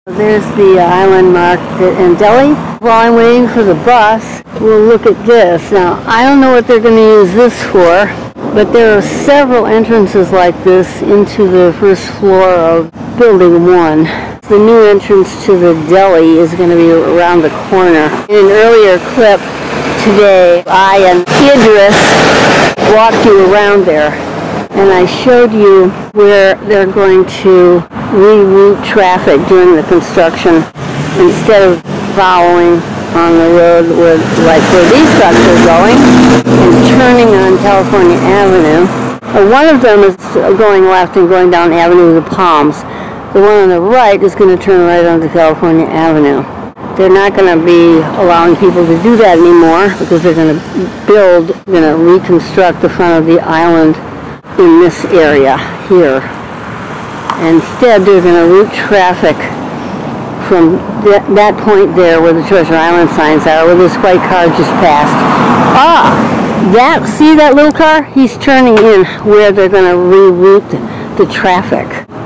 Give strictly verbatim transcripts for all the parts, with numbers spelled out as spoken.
There's the Island Market and Deli. While I'm waiting for the bus, we'll look at this. Now, I don't know what they're going to use this for, but there are several entrances like this into the first floor of Building one. The new entrance to the deli is going to be around the corner. In an earlier clip today, I and Idris walked you around there, and I showed you where they're going to reroute traffic during the construction instead of following on the road where, like where these trucks are going and turning on California Avenue. Uh, one of them is going left and going down Avenue of the Palms. The one on the right is going to turn right onto California Avenue. They're not going to be allowing people to do that anymore because they're going to build, going to reconstruct the front of the island in this area here. Instead, they're going to route traffic from th that point there where the Treasure Island signs are, where this white car just passed. Ah! That, see that little car? He's turning in where they're going to reroute the traffic.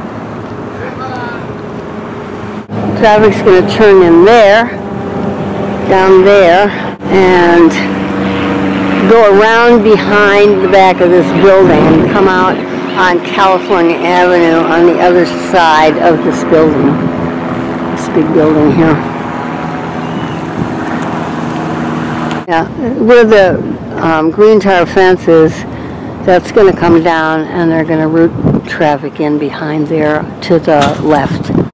Traffic's going to turn in there, down there, and go around behind the back of this building and come out on California Avenue on the other side of this building. This big building here. Yeah, where the um, green tar fence is, that's going to come down and they're going to route traffic in behind there to the left.